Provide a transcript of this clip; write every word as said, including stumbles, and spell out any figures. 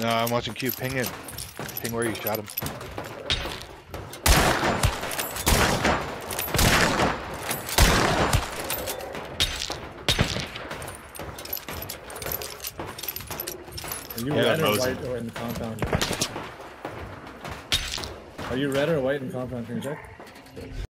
No, I'm watching Q. Ping him. Ping where you shot him. Are you Yeah, red or Mosin. white or in the compound? Are you red or white in compound? Can you check?